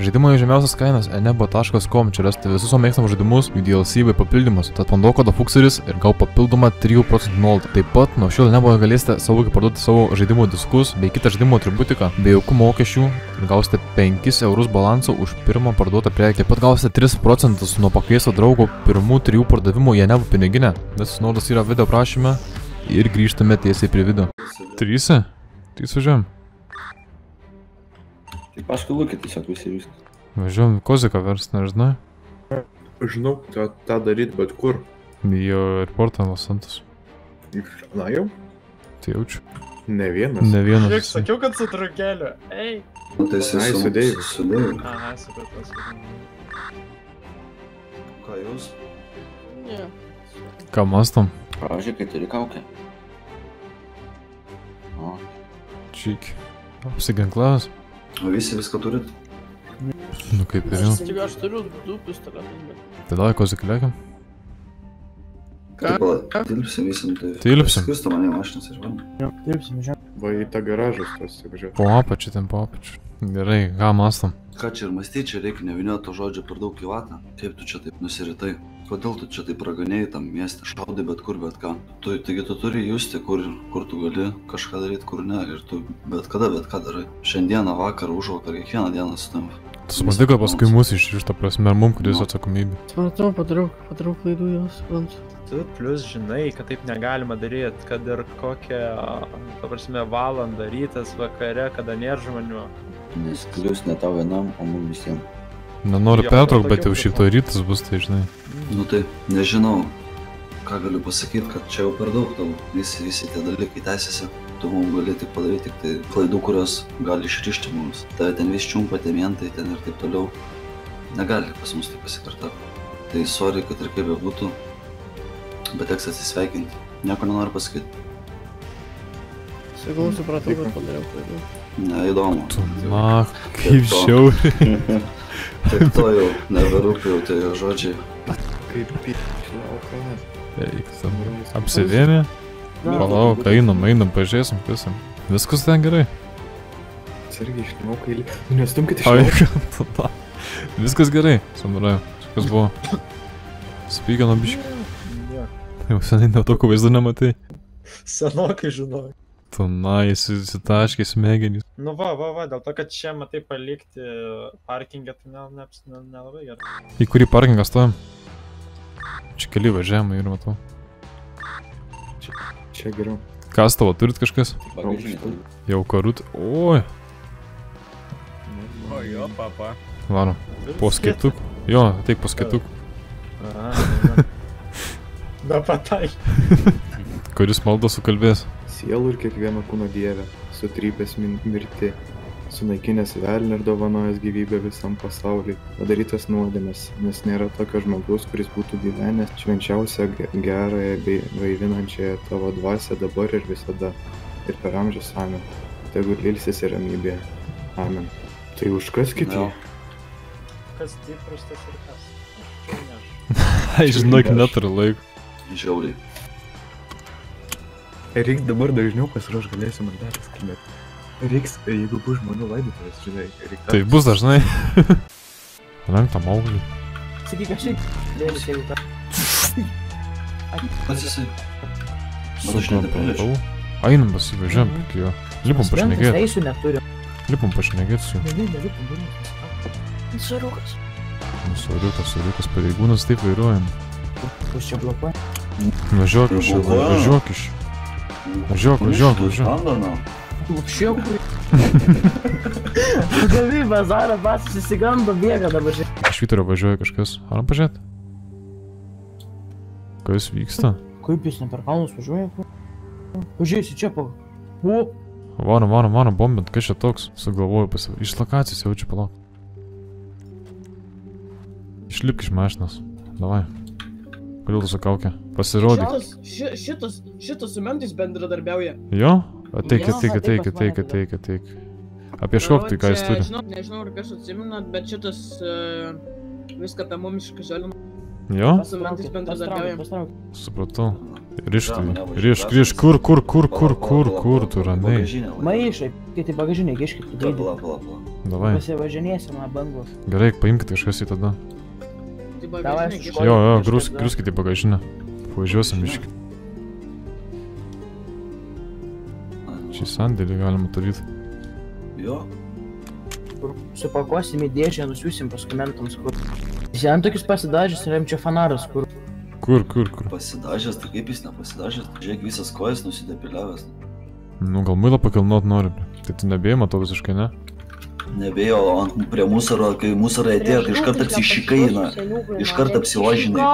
Žaidimo į žemiausias kainas enebo.com, čia rasite visus mėgstamus žaidimus, jų DLC bei papildymus, tad panduok kodą Fukseris ir gal papildomą 3% nuolaidą. Taip pat nuo šiol enebo galėsite saugiai parduoti savo žaidimo diskus bei kitą žaidimo atributiką be jokių mokesčių ir gausite 5 eurus balansą už pirmą parduotą prekę. Taip pat gausite 3% nuo pakviesto draugo pirmų 3 pardavimų į enebo piniginę. Visas nuorodas yra video aprašyme ir grįžtame tiesiai prie video. 3? 3 važiuojam. Tai paskui lūkė tiesiog visi viskas. Važiuojam Koziką verst, nežinai? Žinau, tą daryt, bet kur? Į airportą Los Santos. Na jau? Tai jaučiu. Ne vienas. Ne vienas. Žiūrėk, sakiau, kad su trukeliu. Ei. Nu tai esi Ai, su Deiviu. Su Deiviu. Aha, supratau. Ką jūs? Ne. Ką mastom? Pavyzdžiui, kai turi kaukę. O. Čyk. Apsiginklavęs. O visi viską turit? Nu kaip ir jau. Tik aš turiu 2 pistoletus, bet... Tai davai Koziką lėkiam. Ką? Tilpsim visim, tai... Tilpsim. Skirsto mane mašinas ir man. Jo, tilpsim, žiūrėk. Va į tą garažą stos, važiuoti. Po apačiu, ten po apačiu. Gerai, ką mastom? Ką čia ir mąstyti, čia reikia neviniuoti to žodžio per daug į vatą. Kaip tu čia taip nusiritai? Kodėl tu čia taip raganėjai tam mieste, šaudai bet kur, bet ką? Taigi tu turi justi, kur tu gali kažką daryti, kur ne. Ir tu bet ką darai. Šiandieną, vakarą, užvakar, kiekvieną dieną su tam. Tu supranti, kad paskui mūsų išrišta prasme, ir mum, kuris atsakomybė. Supratau, padarau klaidų jau, suprantu. Tu plus žinai, kad taip negalima daryti, kad ir kokią, ta prasme, valandą, rytas, vakare, kada nėra žmonių. Nes klius ne tau vienam, o mum visiems. Nenoriu pertrauk, bet jau šiaip to rytas bus, tai žinai. Nu tai, nežinau, ką galiu pasakyti, kad čia jau per daug tau. Visi tie dalykai tęsiasi. Tu mums gali tik padaryti tik tai klaidų, kurios gali išrišti mums. Tave ten vis čiumpa, tie mentai ten ir taip toliau. Negali pas mus tai pasikartoti. Tai sorry, kad ir kaip bebūtų, bet teks atsisveikinti. Nieko nenoriu pasakyti. Sakau, supratau, kad padariau klaidų. Neįdomu. Tu, na, kaip žiauri. Taip to jau neberūpi jau tie jo žodžiai. Kaip laukas. Eik, apsivėmė. Palauk, einam, pažiūrėsim, pisam. Viskas ten gerai. Sergiai, išlimau kailį. Nestumkit iš Ai, lauko. tada. Viskas gerai, samuraju. Kas buvo? Spygano biškį. Jau seniai dėl tokio vaizdo nematai. Senokai žinau. Tu, na, įsitaškė smegenys. Nu va, dėl to, kad čia matai palikti parkingą, tai nelabai gerai. Į kurį parkingą stovim? Čia keli važiavimai ir matau. Čia geriau. Kas tavo, turit kažkas? Bagažinė. Jau karut. Oi. O jo, papa. Varom. Po skaitukų. Jo, ateik po skaitukų. Da patai. Kuris maldą sukalbės? Sielų ir kiekvieno kūno dievę, sutrypęs mirti, sunaikinęs velnį ir dovanojęs gyvybę visam pasauliui, padarytas nuodėmės, nes nėra tokio žmogaus, kuris būtų gyvenęs švenčiausią, gerąją bei gaivinančiąją tavo dvasią dabar ir visada, ir per amžius. Amen. Tegu ilsisi ramybėje. Amen. Tai už kas kiti? Kas stiprus, tas ir kas. Čia ne aš. Ai, žinok, neturiu laiko. Žiauriai. Reiks dabar dažniau pasiruoš, galėsim ant dažas kalbėti. Reiks, jeigu bus žmonių laidotuvės, žinai, reikia... Tai bus dažnai. Renk tą mauglį. Sakyk, aš šiaip dėlis, jeigu ką. Pats esi. Man aš nepraleidžiu. Einam pasivažiuojam iki jo. Lipam pašnekėt. Eisiu neturiu. Lipam pašnekėt su juo. Nelipam, būrės. Suriukas. Suriukas pareigūnas, taip vairuojam. Už čia blokuoja. Važiuok iš čia, važiuok iš. Važiuok. Londono. Lūkščiau. Gavy bazarą, pats susigando, bėga dabar čia. Iš Vyturio važiuoja kažkas. Ar pažiūrėt? Kas vyksta? Kaip jis ne per kalnus važiuoja? Pažiūrėsi čia po... O! Varom, bombint, kas čia toks? Sugalvoju iš lokacijos jaučiu, palauk. Išlipk iš mašinos. Davai. Kodėl tu sukaukė? Pasirodyk. Šitas su mentais bendradarbiauja. Jo? Ateik. Apieškok tai, ką jis turi. Nežinau, ar kas atsiminat, bet šitas viską apie mumis iškažalino. Jo? Su mentais bendradarbiauja. Supratau. Rišk, kur, tu ramiai. Maišai, kai tai bagažinė, kiškit į gaidį. Pala. Davai. Pasivažinėsim ant bangos. Gerai, paimkit kažkas į tada. Jo, grūskit į bagažinę. Važiuosim iški. Šį sandėlį galima daryti. Jo. Supakuosim į dėžę, nusiūsim paskui mentams, kur. Jis ant tokius pasidažęs, remčio fanaras, kur. Kur? Pasidažęs, tai kaip jis nepasidažęs? Žiūrėk, visas kojas nusidepiliavęs. Nu, gal muilą pakilnot nori. Tai tu nebėjai, matau visiškai, ne? Nebėjau, prie musaro, kai musarai atėjo, tai iškart apsišikaina. Iškart apsiožinai.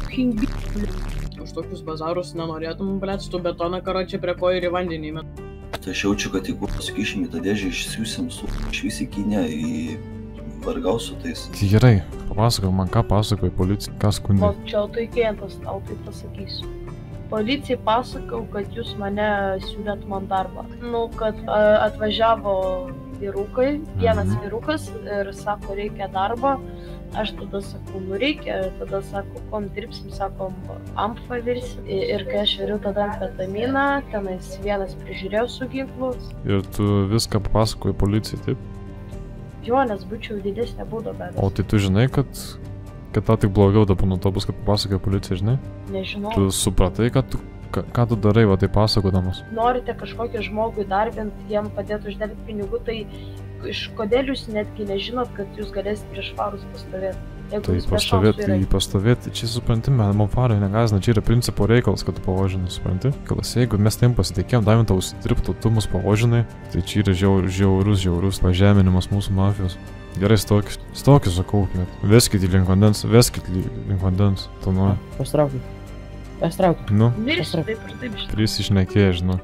Už tokius bazarus nenorėtum, blėt, tu betoną karočią prie ko ir į vandenį met. Tai aš jaučiu, kad jeigu sukišim į tą dėžę, išsiųsim su išvis į Kinę, į vargaus su tais. Tai gerai, papasakok man, ką pasakoja policija, ką skundė. Čia tai klientas, tau tai pasakysiu. Policijai pasakau, kad jūs mane siūlėt man darbą. Nu, kad atvažiavo vyrukai, vienas vyrukas ir sako, reikia darbą. Aš tada sakau, nu reikia, tada sako, kom dirbsim, sakom, ampfą virsim. Ir kai aš viriu tada amfetaminą, tenais vienas prižiūrėjau su ginklu. Ir tu viską papasakoji policijai, taip? Jo, nes būčiau didesnė būdo gavęs. O tai tu žinai, kad tau tik blogiau dabar nuo to bus, kad papasakoji policijai, žinai? Nežinau. Tu supratai, ką tu darai, va tai pasakodamas? Norite kažkokį žmogų įdarbinti, jam padėti uždėti pinigų, tai kodėl jūs netgi nežinot, kad jūs galėsite prieš farus pastovėti? Tai pastovėti, čia supranti, man farai negazina, čia yra principo reikalas, kad tu pavožinai, supranti? Kalas, jeigu mes tam pasitikėjom, davėm tau užsidirbtų, tu mus pavožinai, tai čia yra žiaurus pažeminimas mūsų mafijos. Gerai, stokis, sakau, veskit į link vandens, tu nori. Pastraukit. Nu, Mirsiu taip ir taip šitą. Prisišnekėjai, žinau.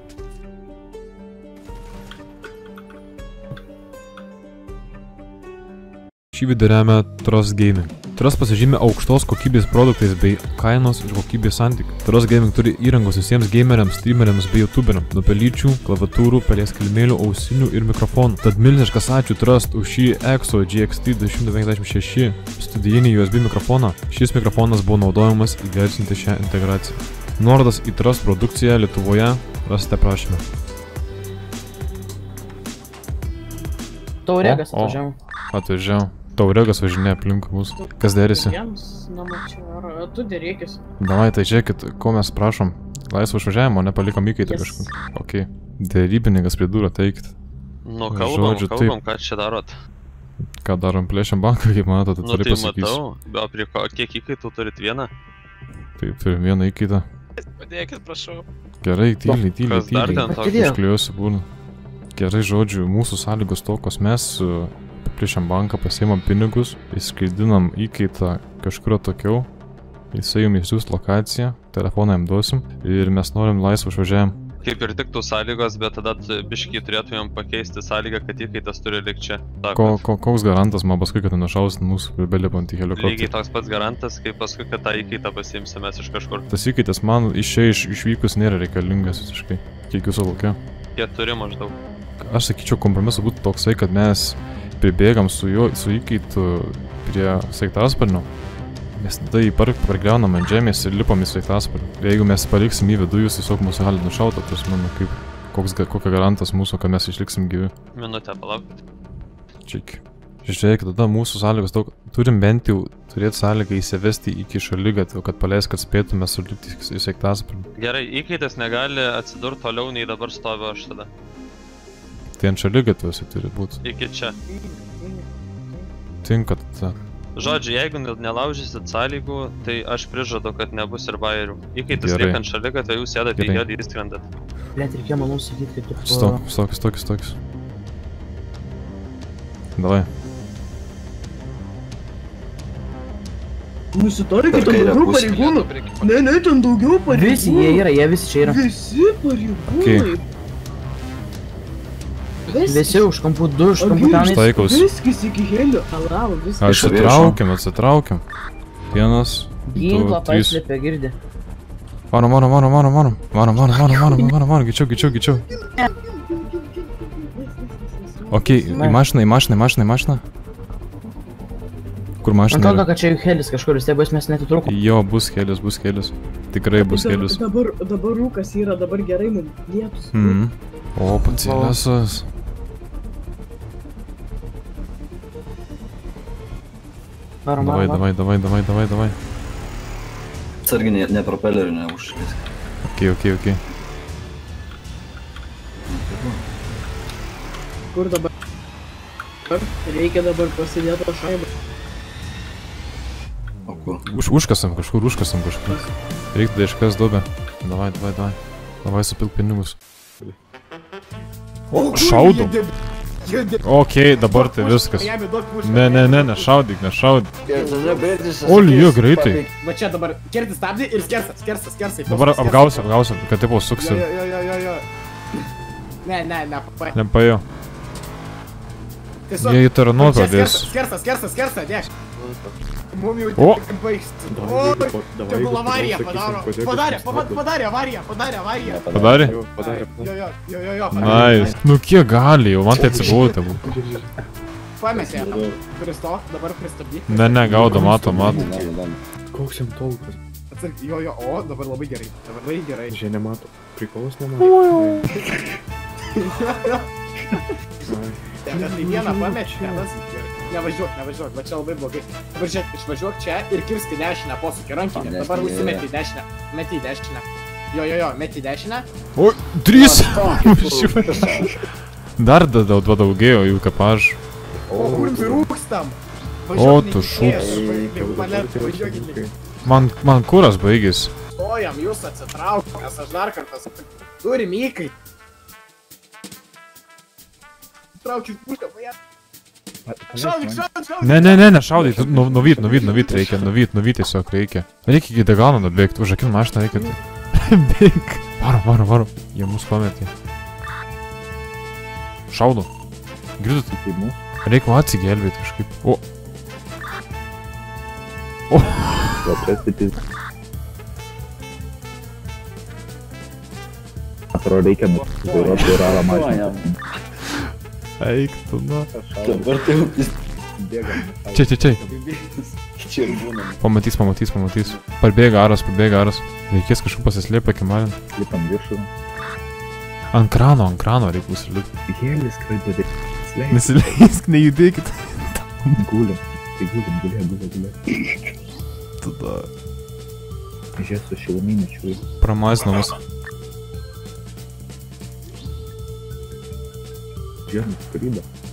Šį video remia Trust Gaming. Trust pasižymė aukštos kokybės produktais bei kainos ir kokybės santykių. Trust Gaming turi įrangos visiems gameriams, streameriams bei youtuberiams. Nuo pelyčių, klaviatūrų, pelės kilimėlių, ausinių ir mikrofonų. Tad milžiniškas ačiū Trust už šį EXO GXT 256 studijinį USB mikrofoną. Šis mikrofonas buvo naudojamas įgarsinti šią integraciją. Nuorodas į Trust produkciją Lietuvoje rasite prašymę. Tauregas Atvažiavo. Tauregas važinėja aplink mūsų. Kas derisi? Jiems nemačiau, ar tu dėrėkis. Davai, tai žiūrėkit, ko mes prašom. Laisvo išvažiavimo, nepalikom įkaitą kažkur. Ok. Dėrybininkas prie durų, teikit. Nu, kalbam, ką čia darot? Ką darom, plėšiam banką, kaip matote, tai turi pasakysiu. Nu, tai matau, o prie ko, kiek įkaitų turit vieną? Taip, turim vieną įkaitą. Padėkit, prašau. Gerai, tyliai. Kas dar ten tokio? Iškliuosiu būrną. Gerai, žodžiu, mūsų sąlygos tokios, mes plėšiam banką, pasiimam pinigus, įskaidinam įkaitą kažkur atokiau, jisai jums išsiųs lokaciją, telefoną jam duosim ir mes norim laisvą išvažiavimą. Kaip ir tiktų sąlygos, bet tada biškį turėtumėm pakeisti sąlygą, kad įkaitas turi likti čia. Koks garantas man paskui, kad nenušausit mūsų belipant į helikopterį? Lygiai toks pats garantas, kaip paskui, kad tą įkaitą pasiimsim mes iš kažkur. Tas įkaitas man išvykus nėra reikalingas visiškai. Kiek jūsų laukia? 4 maždaug. Aš sakyčiau, kompromisas būtų toksai, kad mes pribėgam su įkaitu prie sraigtasparnio. Mes tada jį pargriaunam ant žemės ir lipam į sraigtasparnį. Jeigu mes paliksim į vidų, jūs tiesiog mūsų gali nušauti, tai mano kaip, kokia garantas mūsų, kad mes išliksim gyvi. Minutę palaukit. Čik. Žiūrėk, tada mūsų sąlygos daug. Turim bent jau turėti sąlygą įsivesti iki šaligatvio, kad paleis, kad spėtume sulipti į sraigtasparnį. Gerai, įkaitas negali atsidurti toliau nei dabar stoviu aš tada. Tai ant šaligatviuose turi būti. Iki čia. Tinka tada. Žodžiu, jeigu nelaužysit sąlygų, tai aš prižadu, kad nebus ir bairių. Įkaitas lieka ant šaligatvio, jūs sėdate į jodį įskrendat. Blet, reikėjo manau sakyti, kad tu... Stokis. Davai. Nusitolykit, ten daugiau pareigūnų. Ne, ten daugiau pareigūnų. Visi jie visi čia yra. Visi pareigūnai. Visi už kampų 2, už kampų tenais. Štaikaus. Viskis iki helio. Alavo, viskas. Atsitraukiam. 1, 2, Ginklą 3. paslėpė, girdi. Varom. Greičiau. Ok, į mašiną. Kur mašina Man atrodo, yra? kad čia jų helis kažkur, vis tiek bus mes netitrukom. Jo, bus helis. tikrai bus kelius. Dabar rūkas yra, dabar gerai mums lietus. O, pacėlėsas. Davai. Sargi ne propelerių neužšlės. Ok. Kur dabar? Reikia dabar pasidėti šaibą. O kur? Užkasam kažkur. Reikia tada iškas duobę. Davai. Davai supilk pinigus. Šaudu. Ok, dabar tai viskas. Ne, šaudyk. Oli, jo, greitai. Va čia dabar kerti stabdį ir skersai. Dabar apgausiu, kad taip suksi. Jo. Ne, Nepaėjo. Jie įtaranu pradės. Skersą, deš. Mum jau O! baigs. O, tegul avariją padaro. Padarė avariją. Padarė? Jo. Nice. Nu kiek gali jau, man tai atsibūtų. Pamesė. Pristo, dabar pristabdyk. Ne, gaudo, mato. Koks jam tolkas? Atsarg, jo, o, dabar labai gerai. Žia nemato. Prikolas nemato. Tai vieną pamečiu, nevažiuok, va čia labai blogai. Dabar žiūrėk, išvažiuok čia ir kirsti dešinę posūkį rankinį. Dabar užsimeti į dešinę. Meti į dešinę. Jo, meti į dešinę. O, 3! Dar daugėjo jų kapaž. O, kur mi rūkstam? O, tu šūks. Man kuras baigės. Stojam, jūs atsitrauk, nes aš dar kartą sakau. Turim įkai. Traukiu pušką, paėt. Šaudyk. Ne, šaudyk. Nuvyt reikia, nuvyt tiesiog reikia. Reikia iki Degano nubėgti, užakin mašiną reikia. Bėg. Varo. Jie mus pametė. Šaudu. Girdut. Reikia atsigelbėti kažkaip. O. Atrodo reikia vairuoti vairavą mašiną. Eik tu, na. Dabar tai jau Bėgam. Čia. Pamatys. Parbėga aras. Reikės kažkur pasislėpę, kimalin. Lipam viršų. Ant krano reikia užsilipti. Hėlis skraido. Nesileisk, nejudėkit. Gulim. Tai gulim. Tada. Žiūrėk su šiluminiu čiūju. Pramaisinamas. Žiūrėk, skraido.